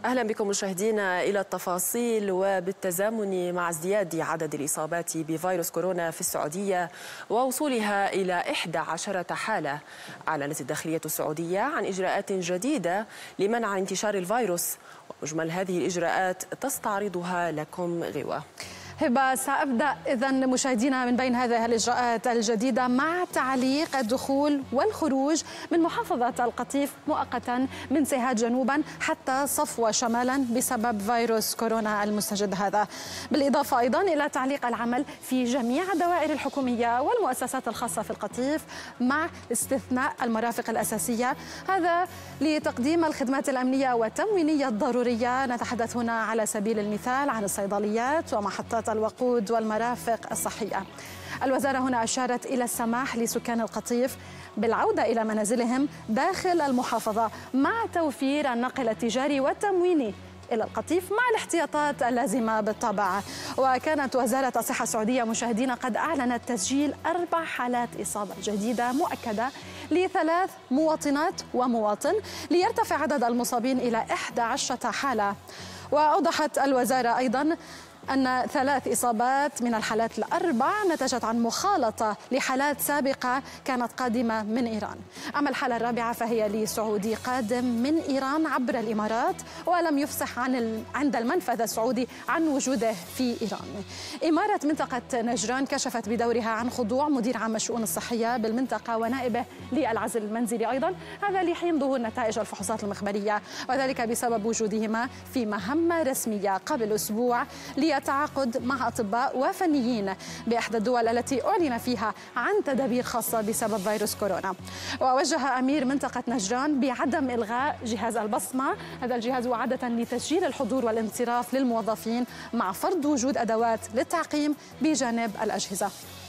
أهلا بكم مشاهدينا إلى التفاصيل. وبالتزامن مع ازدياد عدد الإصابات بفيروس كورونا في السعودية ووصولها إلى 11 حالة، أعلنت الداخلية السعودية عن إجراءات جديدة لمنع انتشار الفيروس، ومجمل هذه الإجراءات تستعرضها لكم غوة. هبة، سأبدأ إذن مشاهدينا من بين هذه الإجراءات الجديدة مع تعليق الدخول والخروج من محافظة القطيف مؤقتا من سيهات جنوبا حتى صفوة شمالا بسبب فيروس كورونا المستجد هذا، بالإضافة أيضا إلى تعليق العمل في جميع الدوائر الحكومية والمؤسسات الخاصة في القطيف مع استثناء المرافق الأساسية، هذا لتقديم الخدمات الأمنية والتموينية الضرورية. نتحدث هنا على سبيل المثال عن الصيدليات ومحطات الوقود والمرافق الصحية. الوزارة هنا أشارت إلى السماح لسكان القطيف بالعودة إلى منازلهم داخل المحافظة مع توفير النقل التجاري والتمويني إلى القطيف مع الاحتياطات اللازمة بالطبع. وكانت وزارة الصحة السعودية مشاهدينا قد أعلنت تسجيل 4 حالات إصابة جديدة مؤكدة ل3 مواطنات ومواطن، ليرتفع عدد المصابين إلى 11 حالة. وأوضحت الوزارة أيضا أن 3 إصابات من الحالات ال4 نتجت عن مخالطة لحالات سابقة كانت قادمة من إيران. أما الحالة الرابعة فهي لسعودي قادم من إيران عبر الإمارات ولم يفصح عند المنفذ السعودي عن وجوده في إيران. إمارة منطقة نجران كشفت بدورها عن خضوع مدير عام الشؤون الصحية بالمنطقة ونائبه للعزل المنزلي أيضا، هذا لحين ظهور نتائج الفحوصات المخبرية، وذلك بسبب وجودهما في مهمة رسمية قبل أسبوع للتعاقد مع أطباء وفنيين بإحدى الدول التي أعلن فيها عن تدابير خاصة بسبب فيروس كورونا. ووجه أمير منطقة نجران بعدم إلغاء جهاز البصمة، هذا الجهاز هو عادة لتسجيل الحضور والانصراف للموظفين مع فرض وجود أدوات للتعقيم بجانب الأجهزة.